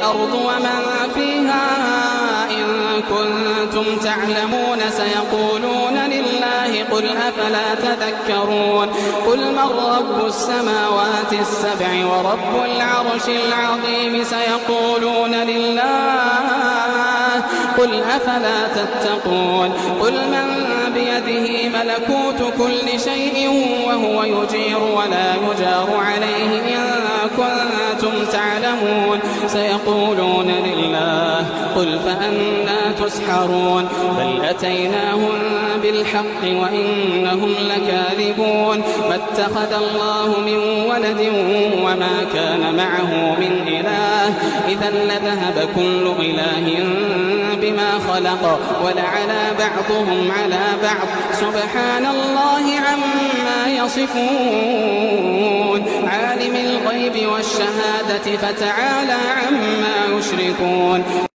الأرض ومن فيها إن كنتم تعلمون سيقولون لله قل أفلا تذكرون قل من رب السماوات السبع ورب العرش العظيم سيقولون لله قل أفلا تتقون قل من بيده ملكوت كل شيء وهو يجير ولا يجار عليه إن كنتم تعلمون سيقولون لله قل فأنى تسحرون بل أتيناهم بالحق وإنهم لكاذبون ما اتخذ الله من ولد وما كان معه من إله إذا لذهب كل إله بما خلق ولعلى بعضهم على بعض سبحان الله عما يصفون عالم الغيب والشهادة فتعالى عما يشركون.